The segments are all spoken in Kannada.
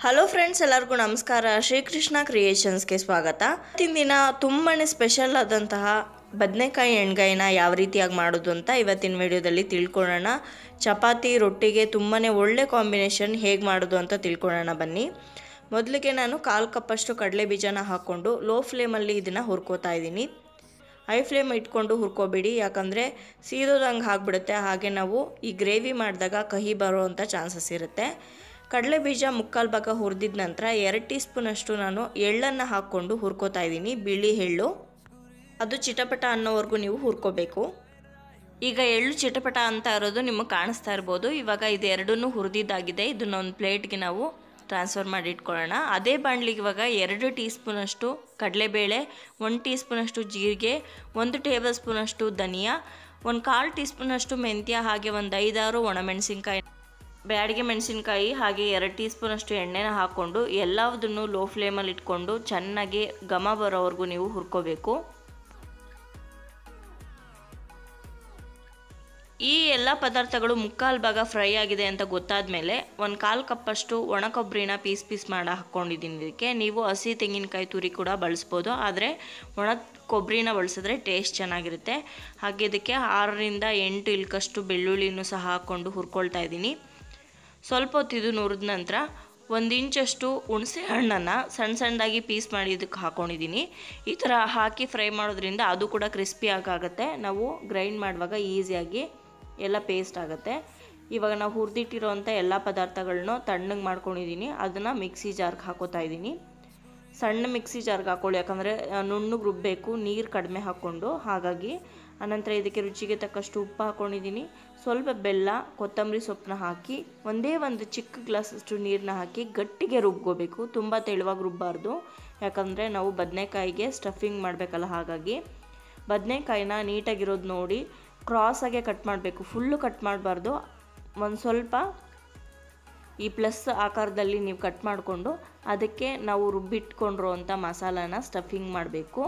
ಹಲೋ ಫ್ರೆಂಡ್ಸ್, ಎಲ್ಲರಿಗೂ ನಮಸ್ಕಾರ. ಶ್ರೀಕೃಷ್ಣ ಕ್ರಿಯೇಷನ್ಸ್ಗೆ ಸ್ವಾಗತ. ಇವತ್ತಿನ ದಿನ ತುಂಬಾ ಸ್ಪೆಷಲ್ ಆದಂತಹ ಬದನೆಕಾಯಿ ಎಣ್ಗಾಯಿನ ಯಾವ ರೀತಿಯಾಗಿ ಮಾಡೋದು ಅಂತ ಇವತ್ತಿನ ವಿಡಿಯೋದಲ್ಲಿ ತಿಳ್ಕೊಳ್ಳೋಣ. ಚಪಾತಿ ರೊಟ್ಟಿಗೆ ತುಂಬಾ ಒಳ್ಳೆ ಕಾಂಬಿನೇಷನ್, ಹೇಗೆ ಮಾಡೋದು ಅಂತ ತಿಳ್ಕೊಳ್ಳೋಣ ಬನ್ನಿ. ಮೊದಲಿಗೆ ನಾನು 1/4 ಕಪ್ಪಷ್ಟು ಕಡಲೆ ಬೀಜನ ಹಾಕ್ಕೊಂಡು ಲೋ ಫ್ಲೇಮಲ್ಲಿ ಇದನ್ನು ಹುರ್ಕೋತಾ ಇದ್ದೀನಿ. ಹೈ ಫ್ಲೇಮ್ ಇಟ್ಕೊಂಡು ಹುರ್ಕೋಬೇಡಿ, ಯಾಕಂದರೆ ಸೀದೋದಂಗೆ ಆಗಿಬಿಡುತ್ತೆ. ಹಾಗೆ ನಾವು ಈ ಗ್ರೇವಿ ಮಾಡಿದಾಗ ಕಹಿ ಬರೋವಂಥ ಚಾನ್ಸಸ್ ಇರುತ್ತೆ. ಕಡಲೆ ಬೀಜ 3/4 ಭಾಗ ಹುರಿದಿದ ನಂತರ 2 ಟೀ ಸ್ಪೂನಷ್ಟು ನಾನು ಎಳ್ಳನ್ನು ಹಾಕ್ಕೊಂಡು ಹುರ್ಕೋತಾ ಇದ್ದೀನಿ. ಬಿಳಿ ಎಳ್ಳು, ಅದು ಚಿಟಪಟ ಅನ್ನೋವರೆಗೂ ನೀವು ಹುರ್ಕೋಬೇಕು. ಈಗ ಎಳ್ಳು ಚಿಟಪಟ ಅಂತ ಇರೋದು ನಿಮಗೆ ಕಾಣಿಸ್ತಾ ಇರ್ಬೋದು. ಇವಾಗ ಇದೆರಡನ್ನೂ ಹುರಿದಿದ್ದಾಗಿದೆ. ಇದನ್ನ ಒಂದು ಪ್ಲೇಟ್ಗೆ ನಾವು ಟ್ರಾನ್ಸ್ಫರ್ ಮಾಡಿ ಇಟ್ಕೊಳ್ಳೋಣ. ಅದೇ ಬಾಣಲಿಗೆ ಇವಾಗ 2 ಟೀ ಸ್ಪೂನಷ್ಟು ಕಡಲೆಬೇಳೆ, 1 ಟೀ ಸ್ಪೂನಷ್ಟು ಜೀರಿಗೆ, 1 ಟೇಬಲ್ ಸ್ಪೂನಷ್ಟು ಧನಿಯಾ, 1/4 ಟೀ ಸ್ಪೂನಷ್ಟು ಮೆಂತ್ಯ, ಹಾಗೆ ಒಂದು 5-6 ಒಣಮೆಣಸಿನ್ಕಾಯಿ, ಬ್ಯಾಡಿಗೆ ಮೆಣಸಿನ್ಕಾಯಿ, ಹಾಗೆ 2 ಟೀ ಸ್ಪೂನಷ್ಟು ಎಣ್ಣೆನ ಹಾಕ್ಕೊಂಡು ಎಲ್ಲದನ್ನು ಲೋ ಫ್ಲೇಮಲ್ಲಿ ಇಟ್ಕೊಂಡು ಚೆನ್ನಾಗಿ ಘಮ ಬರೋವರೆಗೂ ನೀವು ಹುರ್ಕೋಬೇಕು. ಈ ಎಲ್ಲ ಪದಾರ್ಥಗಳು 3/4 ಭಾಗ ಫ್ರೈ ಆಗಿದೆ ಅಂತ ಗೊತ್ತಾದ ಮೇಲೆ 1/4 ಕಪ್ಪಷ್ಟು ಒಣ ಕೊಬ್ಬರಿನ ಪೀಸ್ ಮಾಡಿ ಹಾಕ್ಕೊಂಡಿದ್ದೀನಿ. ಇದಕ್ಕೆ ನೀವು ಹಸಿ ತೆಂಗಿನಕಾಯಿ ತುರಿ ಕೂಡ ಬಳಸ್ಬೋದು, ಆದರೆ ಒಣ ಕೊಬ್ಬರಿನ ಬಳಸಿದ್ರೆ ಟೇಸ್ಟ್ ಚೆನ್ನಾಗಿರುತ್ತೆ. ಹಾಗೆ ಇದಕ್ಕೆ 6ರಿಂದ 8 ಇಲ್ಕಷ್ಟು ಬೆಳ್ಳುಳ್ಳಿನೂ ಸಹ ಹಾಕ್ಕೊಂಡು ಹುರ್ಕೊಳ್ತಾ ಇದ್ದೀನಿ. ಸ್ವಲ್ಪ ಹೊತ್ತು ಇದು ನುರಿದ ನಂತರ 1 ಇಂಚಷ್ಟು ಹುಣಸೆ ಹಣ್ಣನ್ನು ಸಣ್ಣದಾಗಿ ಪೀಸ್ ಮಾಡಿ ಇದಕ್ಕೆ ಹಾಕ್ಕೊಂಡಿದ್ದೀನಿ. ಈ ಥರ ಹಾಕಿ ಫ್ರೈ ಮಾಡೋದ್ರಿಂದ ಅದು ಕೂಡ ಕ್ರಿಸ್ಪಿ ಆಗುತ್ತೆ. ನಾವು ಗ್ರೈಂಡ್ ಮಾಡುವಾಗ ಈಸಿಯಾಗಿ ಎಲ್ಲ ಪೇಸ್ಟ್ ಆಗುತ್ತೆ. ಇವಾಗ ನಾವು ಹುರಿದಿಟ್ಟಿರೋವಂಥ ಎಲ್ಲ ಪದಾರ್ಥಗಳನ್ನ ತಣ್ಣಗೆ ಮಾಡ್ಕೊಂಡಿದ್ದೀನಿ. ಅದನ್ನು ಮಿಕ್ಸಿ ಜಾರ್ಗೆ ಹಾಕೋತಾ ಇದ್ದೀನಿ. ಸಣ್ಣ ಮಿಕ್ಸಿ ಜಾರ್ಗೆ ಹಾಕ್ಕೊಳ್ಳಿ, ಯಾಕಂದರೆ ನುಣ್ಣಗೆ ರುಬ್ಬಬೇಕು, ನೀರು ಕಡಿಮೆ ಹಾಕ್ಕೊಂಡು. ಹಾಗಾಗಿ ಆನಂತರ ಇದಕ್ಕೆ ರುಚಿಗೆ ತಕ್ಕಷ್ಟು ಉಪ್ಪು ಹಾಕ್ಕೊಂಡಿದ್ದೀನಿ. ಸ್ವಲ್ಪ ಬೆಲ್ಲ, ಕೊತ್ತಂಬರಿ ಸೊಪ್ಪನ್ನ ಹಾಕಿ ಒಂದೇ ಒಂದು ಚಿಕ್ಕ ಗ್ಲಾಸಷ್ಟು ನೀರನ್ನ ಹಾಕಿ ಗಟ್ಟಿಗೆ ರುಬ್ಕೋಬೇಕು. ತುಂಬ ತೆಳುವಾಗಿ ರುಬ್ಬಾರ್ದು, ಯಾಕಂದರೆ ನಾವು ಬದನೆಕಾಯಿಗೆ ಸ್ಟಫಿಂಗ್ ಮಾಡಬೇಕಲ್ಲ. ಹಾಗಾಗಿ ಬದನೆಕಾಯಿನ ನೀಟಾಗಿರೋದು ನೋಡಿ ಕ್ರಾಸಾಗೆ ಕಟ್ ಮಾಡಬೇಕು, ಫುಲ್ಲು ಕಟ್ ಮಾಡಬಾರ್ದು. ಒಂದು ಸ್ವಲ್ಪ ಈ ಪ್ಲಸ್ ಆಕಾರದಲ್ಲಿ ನೀವು ಕಟ್ ಮಾಡಿಕೊಂಡು ಅದಕ್ಕೆ ನಾವು ರುಬ್ಬಿಟ್ಕೊಂಡಿರೋ ಅಂಥ ಮಸಾಲಾನ ಸ್ಟಫಿಂಗ್ ಮಾಡಬೇಕು.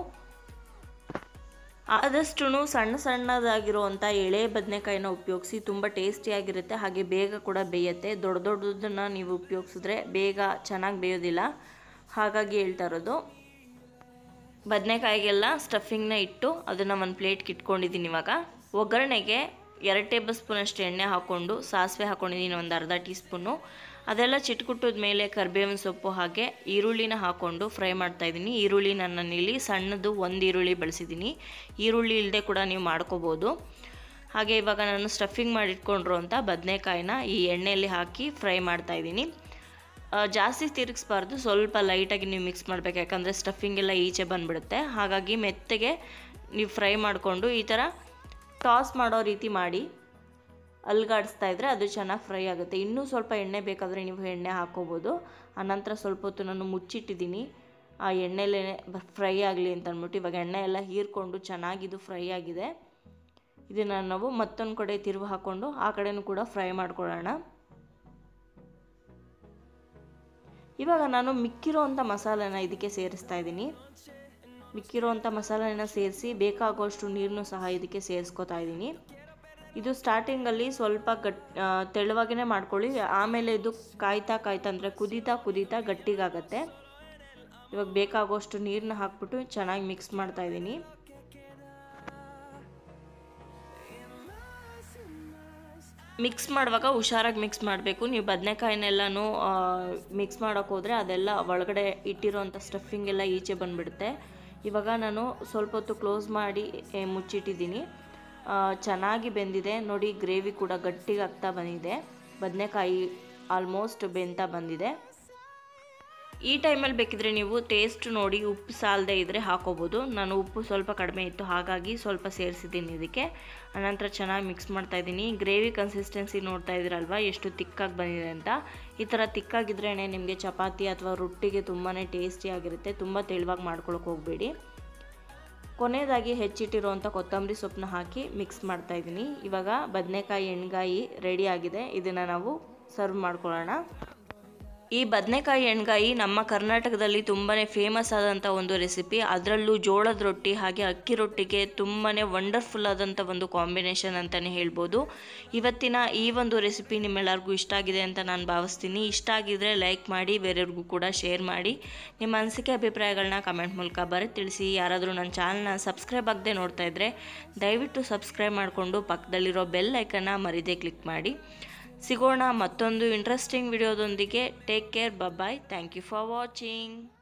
ಆದಷ್ಟು ಸಣ್ಣದಾಗಿರುವಂಥ ಎಳೆ ಬದನೆಕಾಯಿನ ಉಪಯೋಗಿಸಿ, ತುಂಬ ಟೇಸ್ಟಿಯಾಗಿರುತ್ತೆ. ಹಾಗೆ ಬೇಗ ಕೂಡ ಬೇಯುತ್ತೆ. ದೊಡ್ಡದನ್ನು ನೀವು ಉಪಯೋಗಿಸಿದ್ರೆ ಬೇಗ ಚೆನ್ನಾಗಿ ಬೇಯೋದಿಲ್ಲ. ಹಾಗಾಗಿ ಹೇಳ್ತಾ ಇರೋದು. ಬದನೆಕಾಯಿಗೆಲ್ಲ ಸ್ಟಫಿಂಗ್ನ ಇಟ್ಟು ಅದನ್ನು ಒಂದು ಪ್ಲೇಟ್ಗೆ ಇಟ್ಕೊಂಡಿದ್ದೀನಿ. ಇವಾಗ ಒಗ್ಗರಣೆಗೆ 2 ಟೇಬಲ್ ಸ್ಪೂನಷ್ಟು ಎಣ್ಣೆ ಹಾಕ್ಕೊಂಡು ಸಾಸಿವೆ ಹಾಕ್ಕೊಂಡಿದ್ದೀನಿ, ಒಂದು ಅರ್ಧ ಟೀ ಸ್ಪೂನು. ಅದೆಲ್ಲ ಚಿಟ್ಕುಟ್ಟಿದ ಮೇಲೆ ಕರಿಬೇವಿನ ಸೊಪ್ಪು ಹಾಗೆ ಈರುಳ್ಳಿನ ಹಾಕ್ಕೊಂಡು ಫ್ರೈ ಮಾಡ್ತಾಯಿದ್ದೀನಿ. ಈರುಳ್ಳಿ ನನ್ನಲ್ಲಿ ಸಣ್ಣದು 1 ಈರುಳ್ಳಿ ಬಳಸಿದ್ದೀನಿ. ಈರುಳ್ಳಿ ಇಲ್ಲದೆ ಕೂಡ ನೀವು ಮಾಡ್ಕೋಬೋದು. ಹಾಗೆ ಇವಾಗ ನಾನು ಸ್ಟಫಿಂಗ್ ಮಾಡಿಟ್ಕೊಂಡಿರೋಂಥ ಬದನೆಕಾಯಿನ ಈ ಎಣ್ಣೆಯಲ್ಲಿ ಹಾಕಿ ಫ್ರೈ ಮಾಡ್ತಾಯಿದ್ದೀನಿ. ಜಾಸ್ತಿ ತಿರುಗಿಸ್ಬಾರ್ದು, ಸ್ವಲ್ಪ ಲೈಟಾಗಿ ನೀವು ಮಿಕ್ಸ್ ಮಾಡಬೇಕು, ಯಾಕಂದರೆ ಸ್ಟಫಿಂಗ್ ಎಲ್ಲ ಈಚೆ ಬಂದುಬಿಡುತ್ತೆ. ಹಾಗಾಗಿ ಮೆತ್ತಗೆ ನೀವು ಫ್ರೈ ಮಾಡಿಕೊಂಡು ಈ ಥರ ಟಾಸ್ ಮಾಡೋ ರೀತಿ ಮಾಡಿ ಅಲ್ಗಾಡಿಸ್ತಾ ಇದ್ದರೆ ಅದು ಚೆನ್ನಾಗಿ ಫ್ರೈ ಆಗುತ್ತೆ. ಇನ್ನೂ ಸ್ವಲ್ಪ ಎಣ್ಣೆ ಬೇಕಾದರೆ ನೀವು ಎಣ್ಣೆ ಹಾಕ್ಕೋಬೋದು. ಆನಂತರ ಸ್ವಲ್ಪ ಹೊತ್ತು ನಾನು ಮುಚ್ಚಿಟ್ಟಿದ್ದೀನಿ, ಆ ಎಣ್ಣೆಲೇ ಫ್ರೈ ಆಗಲಿ ಅಂತ ಅಂದ್ಬಿಟ್ಟು. ಇವಾಗ ಎಣ್ಣೆ ಎಲ್ಲ ಹೀರ್ಕೊಂಡು ಚೆನ್ನಾಗಿದು ಫ್ರೈ ಆಗಿದೆ. ಇದನ್ನು ನಾವು ಮತ್ತೊಂದು ಕಡೆ ತಿರುವು ಹಾಕ್ಕೊಂಡು ಆ ಕಡೆನೂ ಕೂಡ ಫ್ರೈ ಮಾಡ್ಕೊಳ್ಳೋಣ. ಇವಾಗ ನಾನು ಮಿಕ್ಕಿರೋವಂಥ ಮಸಾಲೆನ ಇದಕ್ಕೆ ಸೇರಿಸ್ತಾ ಇದ್ದೀನಿ. ಮಿಕ್ಕಿರೋವಂಥ ಮಸಾಲೆನ ಸೇರಿಸಿ ಬೇಕಾಗುವಷ್ಟು ನೀರನ್ನು ಸಹ ಇದಕ್ಕೆ ಸೇರಿಸ್ಕೊತಾ ಇದ್ದೀನಿ. ಇದು ಸ್ಟಾರ್ಟಿಂಗಲ್ಲಿ ಸ್ವಲ್ಪ ತೆಳುವಾಗಿಯೇ ಮಾಡ್ಕೊಳ್ಳಿ. ಆಮೇಲೆ ಇದು ಕಾಯ್ತಾ ಅಂದರೆ ಕುದೀತಾ ಗಟ್ಟಿಗಾಗತ್ತೆ. ಇವಾಗ ಬೇಕಾಗುವಷ್ಟು ನೀರನ್ನ ಹಾಕ್ಬಿಟ್ಟು ಚೆನ್ನಾಗಿ ಮಿಕ್ಸ್ ಮಾಡ್ತಾ ಇದ್ದೀನಿ. ಮಿಕ್ಸ್ ಮಾಡುವಾಗ ಹುಷಾರಾಗಿ ಮಿಕ್ಸ್ ಮಾಡಬೇಕು. ನೀವು ಬದನೆಕಾಯಿನೆಲ್ಲನೂ ಮಿಕ್ಸ್ ಮಾಡೋಕ್ಕೆ ಹೋದರೆ ಅದೆಲ್ಲ ಒಳಗಡೆ ಇಟ್ಟಿರೋಂಥ ಸ್ಟಫಿಂಗ್ ಎಲ್ಲ ಈಚೆ ಬಂದುಬಿಡುತ್ತೆ. ಇವಾಗ ನಾನು ಸ್ವಲ್ಪ ಹೊತ್ತು ಕ್ಲೋಸ್ ಮಾಡಿ ಮುಚ್ಚಿಟ್ಟಿದ್ದೀನಿ. ಚೆನ್ನಾಗಿ ಬೆಂದಿದೆ ನೋಡಿ. ಗ್ರೇವಿ ಕೂಡ ಗಟ್ಟಿಗಾಗ್ತಾ ಬಂದಿದೆ. ಬದನೆಕಾಯಿ ಆಲ್ಮೋಸ್ಟ್ ಬೆಂತಾ ಬಂದಿದೆ. ಈ ಟೈಮಲ್ಲಿ ಬೇಕಿದ್ರೆ ನೀವು ಟೇಸ್ಟ್ ನೋಡಿ ಉಪ್ಪು ಸಾಲದೇ ಇದ್ದರೆ ಹಾಕೋಬೋದು. ನಾನು ಉಪ್ಪು ಸ್ವಲ್ಪ ಕಡಿಮೆ ಇತ್ತು, ಹಾಗಾಗಿ ಸ್ವಲ್ಪ ಸೇರಿಸಿದ್ದೀನಿ ಇದಕ್ಕೆ. ಆನಂತರ ಚೆನ್ನಾಗಿ ಮಿಕ್ಸ್ ಮಾಡ್ತಾಯಿದ್ದೀನಿ. ಗ್ರೇವಿ ಕನ್ಸಿಸ್ಟೆನ್ಸಿ ನೋಡ್ತಾ ಇದ್ದೀರಲ್ವ ಎಷ್ಟು ತಿಕ್ಕಾಗಿ ಬಂದಿದೆ ಅಂತ. ಈ ಥರ ತಿಕ್ಕಾಗಿದ್ರೇ ನಿಮಗೆ ಚಪಾತಿ ಅಥವಾ ರೊಟ್ಟಿಗೆ ತುಂಬಾ ಟೇಸ್ಟಿಯಾಗಿರುತ್ತೆ. ತುಂಬ ತೆಳುವಾಗಿ ಮಾಡ್ಕೊಳಕ್ಕೆ ಹೋಗಬೇಡಿ. ಕೊನೆಯದಾಗಿ ಹೆಚ್ಚಿಟ್ಟಿರುವಂಥ ಕೊತ್ತಂಬರಿ ಸೊಪ್ಪನ್ನ ಹಾಕಿ ಮಿಕ್ಸ್ ಮಾಡ್ತಾಯಿದ್ದೀನಿ. ಇವಾಗ ಬದನೆಕಾಯಿ ಎಣ್ಗಾಯಿ ರೆಡಿ ಆಗಿದೆ. ಇದನ್ನು ನಾವು ಸರ್ವ್ ಮಾಡ್ಕೊಳ್ಳೋಣ. ಈ ಬದನೆಕಾಯಿ ಎಣ್ಗಾಯಿ ನಮ್ಮ ಕರ್ನಾಟಕದಲ್ಲಿ ತುಂಬಾ ಫೇಮಸ್ ಆದಂಥ ಒಂದು ರೆಸಿಪಿ. ಅದರಲ್ಲೂ ಜೋಳದ ರೊಟ್ಟಿ ಹಾಗೆ ಅಕ್ಕಿ ರೊಟ್ಟಿಗೆ ತುಂಬಾ ವಂಡರ್ಫುಲ್ ಆದಂಥ ಒಂದು ಕಾಂಬಿನೇಷನ್ ಅಂತಲೇ ಹೇಳ್ಬೋದು. ಇವತ್ತಿನ ಈ ಒಂದು ರೆಸಿಪಿ ನಿಮ್ಮೆಲ್ಲರಿಗೂ ಇಷ್ಟ ಆಗಿದೆ ಅಂತ ನಾನು ಭಾವಿಸ್ತೀನಿ. ಇಷ್ಟ ಆಗಿದ್ರೆ ಲೈಕ್ ಮಾಡಿ, ಬೇರೆಯವ್ರಿಗೂ ಕೂಡ ಶೇರ್ ಮಾಡಿ. ನಿಮ್ಮ ಅನಿಸಿಕೆ ಅಭಿಪ್ರಾಯಗಳನ್ನ ಕಮೆಂಟ್ ಮೂಲಕ ಬರೆದು ತಿಳಿಸಿ. ಯಾರಾದರೂ ನನ್ನ ಚಾನಲ್ನ ಸಬ್ಸ್ಕ್ರೈಬ್ ಆಗದೆ ನೋಡ್ತಾ ಇದ್ದರೆ ದಯವಿಟ್ಟು ಸಬ್ಸ್ಕ್ರೈಬ್ ಮಾಡಿಕೊಂಡು ಪಕ್ಕದಲ್ಲಿರೋ ಬೆಲ್ ಐಕನ್ನ ಮರಿದೇ ಕ್ಲಿಕ್ ಮಾಡಿ. ಸಿಗೋಣ ಮತ್ತೊಂದು ಇಂಟ್ರೆಸ್ಟಿಂಗ್ ವಿಡಿಯೋದೊಂದಿಗೆ. Take care, bye. Thank you for watching.